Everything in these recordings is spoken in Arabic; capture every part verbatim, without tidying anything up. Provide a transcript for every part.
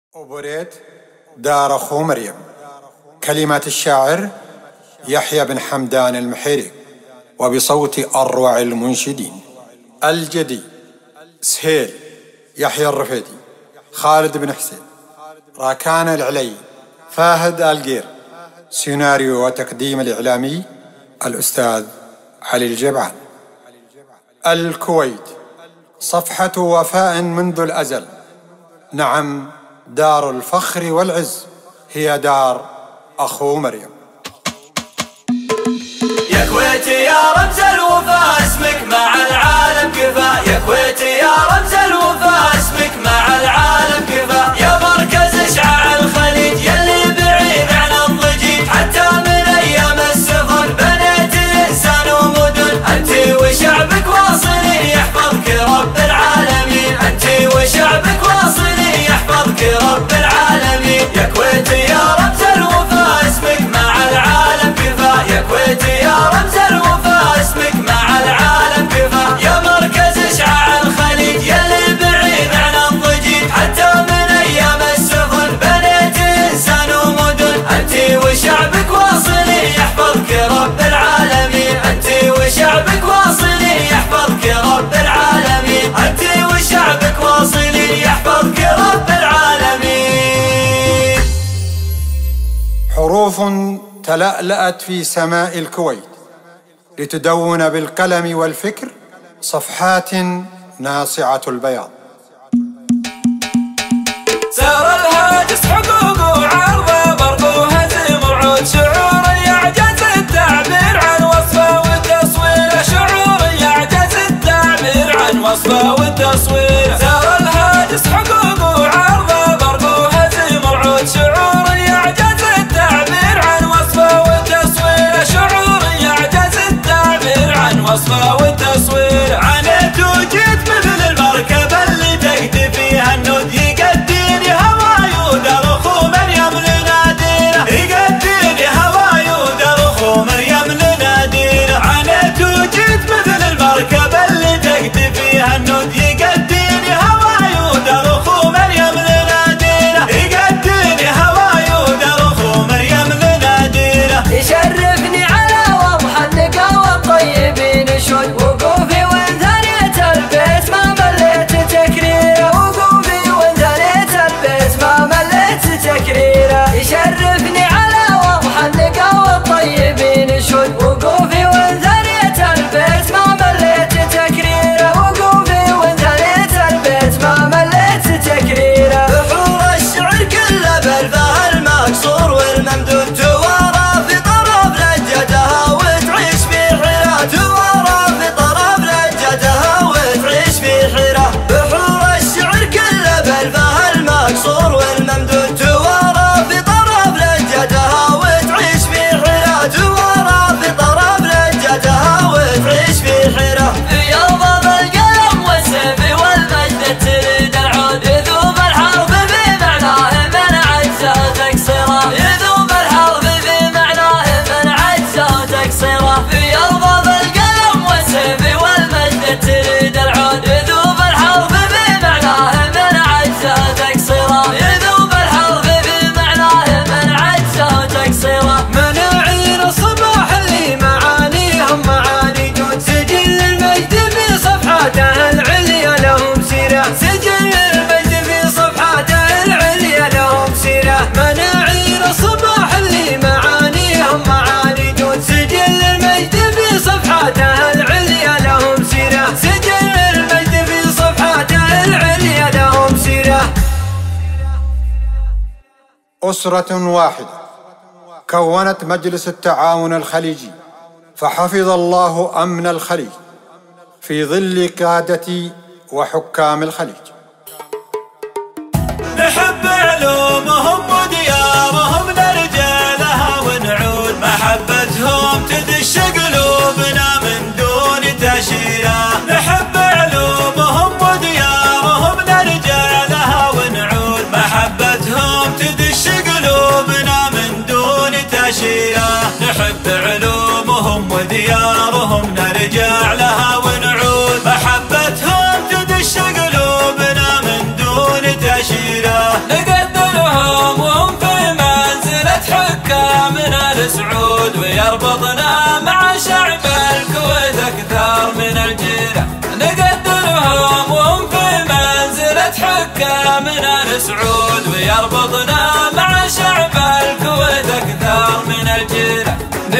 أوبريت دار أخو مريم. كلمات الشاعر يحيى بن حمدان المحيري، وبصوت أروع المنشدين: الجدي، سهيل، يحيى الرفيدي، خالد بن حسين، راكان العلي، فاهد القير. سيناريو وتقديم الإعلامي الأستاذ علي الجبعان. الكويت صفحة وفاء منذ الأزل، نعم دار الفخر والعز، هي دار أخو مريم. يا كويتي يا رمز الوفا اسمك مع العالم كفا، يا كويتي يا رمز الوفا اسمك مع العالم كفا، يا مركز اشعاع الخليج يلي بعيد عن الضجيج، حتى من ايام السفر بنيت انسان ومدن، انت وشعبك واصلين يحفظك رب العالمين، انت وشعبك واصلين يحفظك رب العالمين. يا كويتي يا رمز الوفا اسمك مع العالم كفا، يا كويتي يا رمز الوفا اسمك مع العالم كفا، يا مركز اشعاع الخليج يلي بعيد عن الضجيج، حتى من ايام السفن بنيت انسان ومدن، انت وشعبك واصلين يحفظك رب العالمين، انت وشعبك واصلين يحفظك رب العالمين، انت وشعبك واصلين يحفظك رب العالمين. حروف تلألأت في سماء الكويت لتدون بالقلم والفكر صفحات ناصعة البياض. سار الهاجس حقوق وعرضه برضو هزيم وعود، شعور يعجز التعبير عن وصفه وتصويره، شعور يعجز التعبير عن وصفه وتصويره. سار الهاجس حقوق وعرضه برضو هزيم وعود، شعور يعجز التعبير عن وصفه وتصويره، شعور يعجز التعبير عن وصفه وتصويره. عانيت وجيت مثل المركبة اللي تهدي فيها النود، يقديني هواي ودار أخو مريم لنادينا، يقديني هواي ودار أخو مريم لنادينا. عانيت وجيت مثل المركبة اللي تهدي فيها النود، يقديني هواي ودار أخو مريم لنادينا، يقديني هواي ودار أخو مريم لنادينا. يشرفني على وضح النقا والطيبين شود، وقوفي وانثنيت البيت ما مليت تكريره، وقوفي وانثنيت البيت ما مليت تكريره. يشرفني على وضح النقا والطيبين شود، وقوفي وانثنيت البيت ما مليت تكريره، وقوفي وانثنيت البيت ما مليت تكريره. بحور الشعر كله بالفه المكسور والممدود، توارى في طرف لجتها وتعيش في حيرة، توارى في طرف لجتها وتعيش في حيرة. بحور الشعر كله بالفه المكسور والممدود، توارى في طرف لجتها وتعيش في حيرة، توارى في طرف لجتها وتعيش في حيرة. يضرب القلم والسيف والمجد تريد العود، يذوب الحرف بمعناه من عجزه تكسره، يذوب الحرف بمعناه من عجزه تكسره. يضرب القلم والسيف والمجد تريد العود، يذوب الحرف بمعناه من عجزه تكسره، يذوب الحرف بمعناه من عجزه تكسره. مناعين الصباح اللي معانيهم معاني جود، سجل المجد في صفحاته العليا لهم سيرة، سجل المجد في صفحاته العليا لهم سيرة. مناعين الصباح اللي معانيهم معاني جود، سجل المجد في صفحاته العليا لهم سيرة، سجل المجد في صفحاته العليا لهم سيرة. أسرة واحدة كونت مجلس التعاون الخليجي، فحفظ الله أمن الخليج في ظل قادة وحكام الخليج. نحب علومهم وديارهم نرجع لها ونعود، محبتهم تدش قلوبنا من دون تأشيرة. نحب علومهم وديارهم نرجع لها ونعود، محبتهم تدش قلوبنا من دون تأشيرة. نحب علومهم وديارهم نرجع لها ونعود، محبتهم تدش قلوبنا من دون تأشيرة. نقدر الجيرة، نقدرهم وهم في منزلة حكامنا آل سعود، ويربطنا مع شعب الكويت أكثر من الجيرة،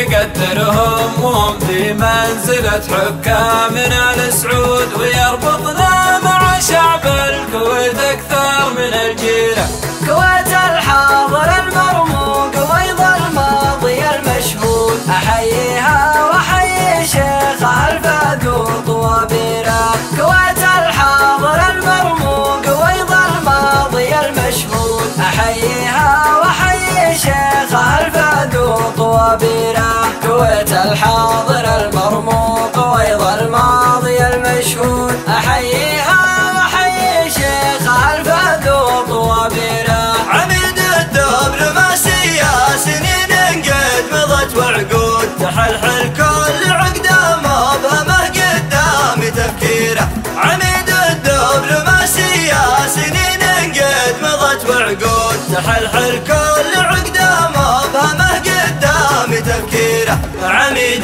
نقدرهم وهم في منزلة حكامنا آل سعود، ويربطنا مع شعب الكويت أكثر من الجيرة. كويت الحاضر المرموق ويض الماضي المشهود، أحييها وأحيي شيخها الفاذوق وبيره. كويت الحاضر المرموق ويض الماضي المشهود، أحييها وأحيي شيخها الفاذوق وبيره. كويت الحاضر المرموق ويض الماضي المشهود، أحييها وأحيي شيخها الفاذوق وبيره. عميد الدبلوماسية سنين قد مضت وعقود، تحلحل كل عقده مبهمه قدام تفكيره. عميد الدبلوماسية سنين قد مضت وعقود، تحلحل كل عقده مبهمه قدام تفكيره. عميد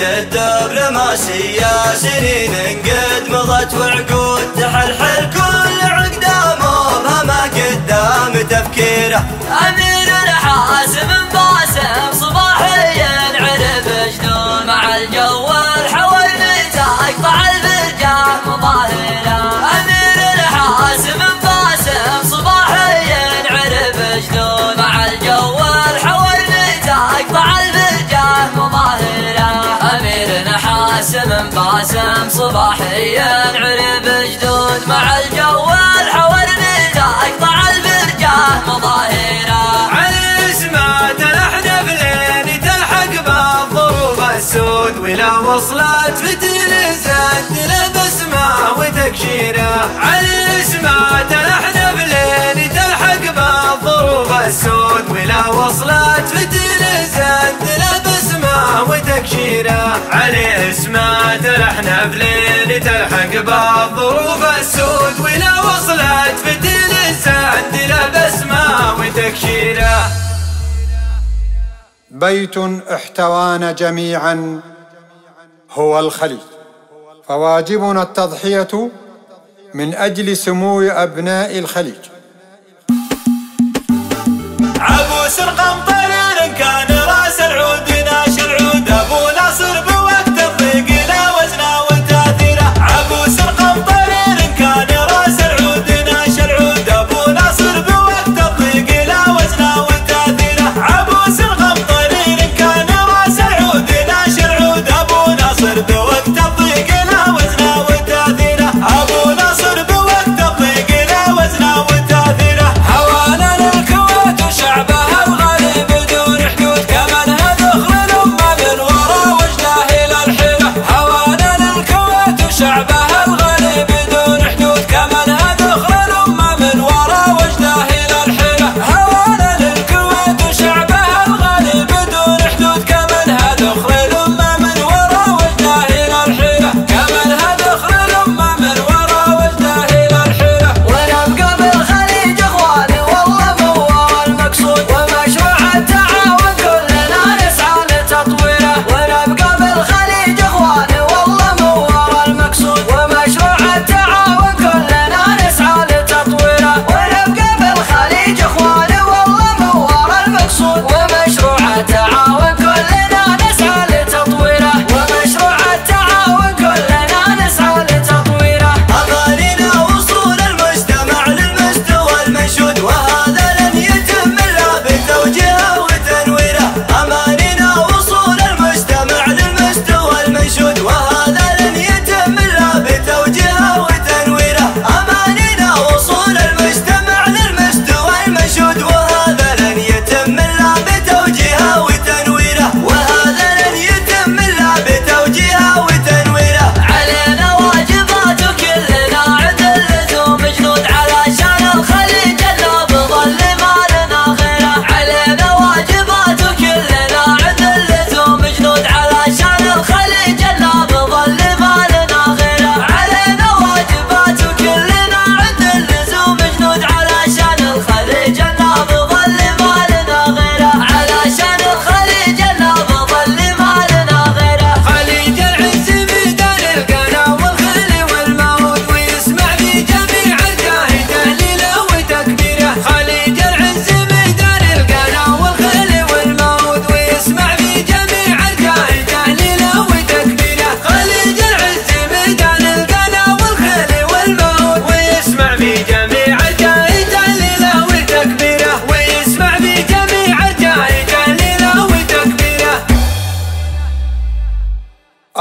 الدبلوماسية سنين قد مضت وعقود، تحلحل كل عقده مبهمه قدام تفكيره. أمير الحاسم باسم صباحيا عرف جنون، مع الجو الحويني تقطع الفرجة مظاهره. أمير الحاسم باسم صباحيا عرف جنون، مع الجو الحويني تقطع الفرجة مظاهره. أمير حاسم باسم صباحيا عرف جنون، مع الجو الحويني تقطع الفرجة مظاهره. علي اسمه تلحن بلين تلحق بالظروف السود، ولا وصلت فتيل زد له بسمه وتكشيره. علي اسمه تلحن بلين تلحق بالظروف السود، ولا وصلت فتيل زد له بسمه وتكشيره. علي اسمه تلحن بلين تلحق بالظروف السود، ولا وصلت فتيل زد له بسمه وتكشيره. بيت احتوانا جميعا هو الخليج، فواجبنا التضحية من أجل سمو أبناء الخليج. عبوس القمطرير كان راس العود ناشر عود، أبو ناصر بوقت الضيق لا وزنه وتاثيره. عبوس القمطرير كان راس العود ناشر عود، أبو ناصر بوقت الضيق لا وزنه وتاثيره. عبوس القمطرير كان راس العود ناشر عود، أبو ناصر بوقت الضيق لا وزنه وتاثيره. أبو ناصر بوقت الضيق لا وزنه وتاثيره.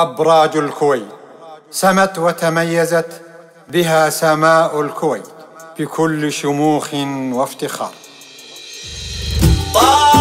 أبراج الكويت، سمت وتميزت بها سماء الكويت بكل شموخ وافتخار.